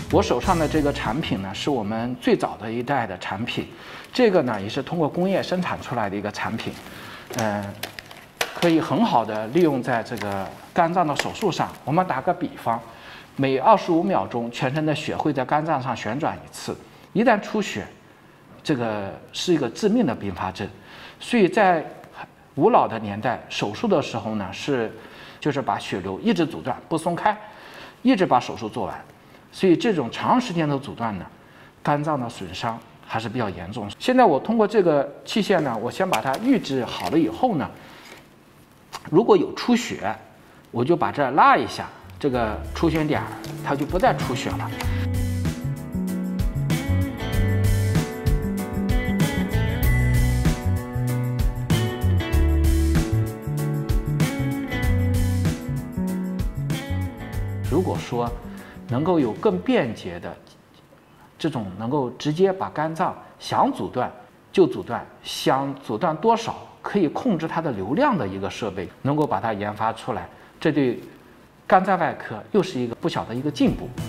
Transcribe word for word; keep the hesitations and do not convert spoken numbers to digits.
我手上的这个产品呢，是我们最早的一代的产品，这个呢也是通过工业生产出来的一个产品，嗯、呃，可以很好的利用在这个肝脏的手术上。我们打个比方，每二十五秒钟，全身的血会在肝脏上旋转一次，一旦出血，这个是一个致命的并发症。所以在古老的年代，手术的时候呢，是就是把血流一直阻断不松开，一直把手术做完。所以这种长时间的阻断呢，肝脏的损伤还是比较严重。现在我通过这个器械呢，我先把它预制好了以后呢，如果有出血，我就把这拉一下，这个出血点它就不再出血了。如果说能够有更便捷的这种能够直接把肝脏想阻断就阻断，想阻断多少可以控制它的流量的一个设备，能够把它研发出来，这对肝脏外科又是一个不小的一个进步。